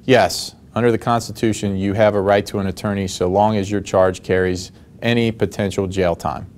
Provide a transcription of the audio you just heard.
Yes, under the Constitution, you have a right to an attorney so long as your charge carries any potential jail time.